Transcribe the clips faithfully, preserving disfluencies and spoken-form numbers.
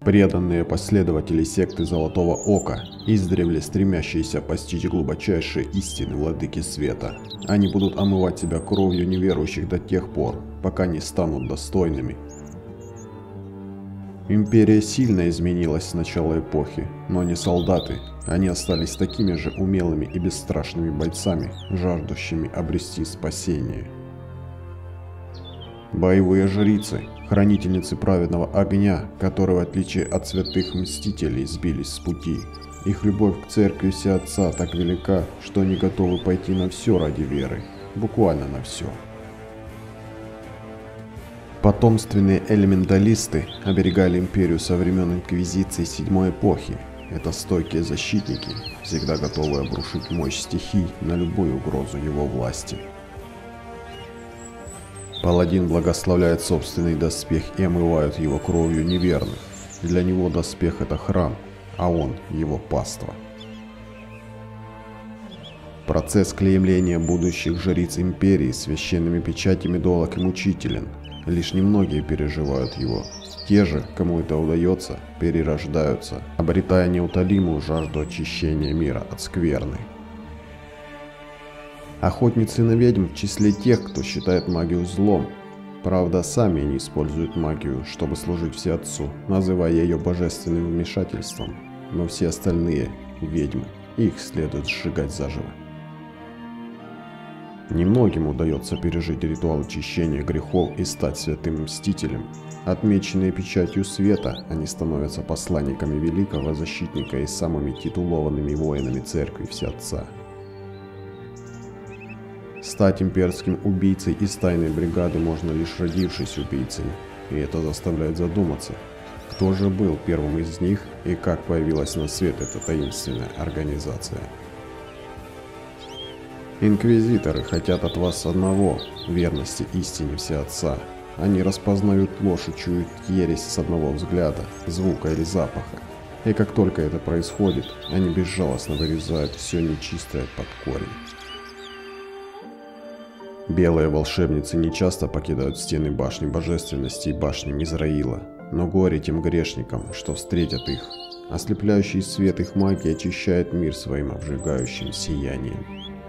Преданные последователи секты Золотого Ока, издревле стремящиеся постичь глубочайшие истины Владыки Света. Они будут омывать себя кровью неверующих до тех пор, пока не станут достойными. Империя сильно изменилась с начала эпохи, но не солдаты. Они остались такими же умелыми и бесстрашными бойцами, жаждущими обрести спасение. Боевые жрицы, хранительницы праведного огня, которые в отличие от святых мстителей сбились с пути. Их любовь к церкви Всеотца так велика, что они готовы пойти на все ради веры, буквально на все. Потомственные элементалисты оберегали империю со времен Инквизиции Седьмой эпохи. Это стойкие защитники, всегда готовые обрушить мощь стихий на любую угрозу его власти. Паладин благословляет собственный доспех и омывает его кровью неверных. Для него доспех — это храм, а он — его паства. Процесс клеймления будущих жриц империи священными печатями долог и мучителен. Лишь немногие переживают его. Те же, кому это удается, перерождаются, обретая неутолимую жажду очищения мира от скверны. Охотницы на ведьм в числе тех, кто считает магию злом. Правда, сами они используют магию, чтобы служить Всеотцу, называя ее божественным вмешательством. Но все остальные – ведьмы, их следует сжигать заживо. Немногим удается пережить ритуал очищения грехов и стать святым мстителем. Отмеченные печатью света, они становятся посланниками великого защитника и самыми титулованными воинами церкви Всеотца. Стать имперским убийцей из тайной бригады можно лишь родившись убийцей, и это заставляет задуматься, кто же был первым из них и как появилась на свет эта таинственная организация. Инквизиторы хотят от вас одного – верности истине Всеотца. Они распознают ложь и чуют ересь с одного взгляда, звука или запаха. И как только это происходит, они безжалостно вырезают все нечистое под корень. Белые волшебницы нечасто покидают стены башни божественности и башни Мизраила, но горе тем грешникам, что встретят их. Ослепляющий свет их магии очищает мир своим обжигающим сиянием.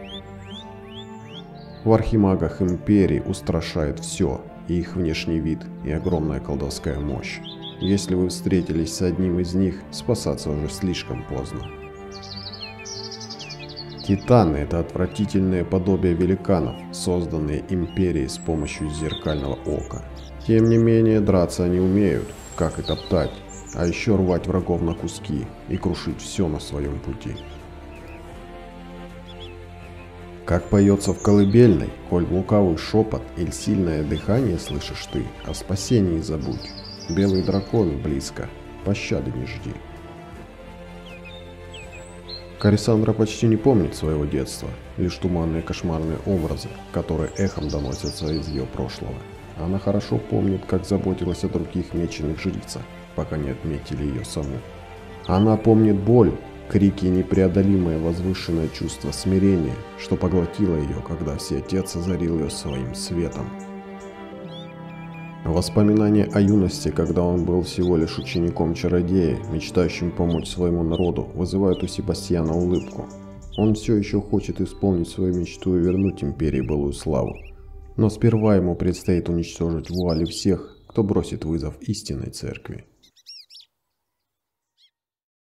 В архимагах империи устрашает все, и их внешний вид, и огромная колдовская мощь. Если вы встретились с одним из них, спасаться уже слишком поздно. Титаны – это отвратительные подобия великанов, созданные империей с помощью зеркального ока. Тем не менее, драться они умеют, как и топтать, а еще рвать врагов на куски и крушить все на своем пути. Как поется в колыбельной, коль лукавый шепот или сильное дыхание слышишь ты, о спасении забудь. Белый дракон близко, пощады не жди. Корисандра почти не помнит своего детства, лишь туманные кошмарные образы, которые эхом доносятся из ее прошлого. Она хорошо помнит, как заботилась о других меченых жрицах, пока не отметили ее саму. Она помнит боль, крики и непреодолимое возвышенное чувство смирения, что поглотило ее, когда Всеотец озарил ее своим светом. Воспоминания о юности, когда он был всего лишь учеником чародея, мечтающим помочь своему народу, вызывают у Себастьяна улыбку. Он все еще хочет исполнить свою мечту и вернуть империи былую славу. Но сперва ему предстоит уничтожить вуали всех, кто бросит вызов истинной церкви.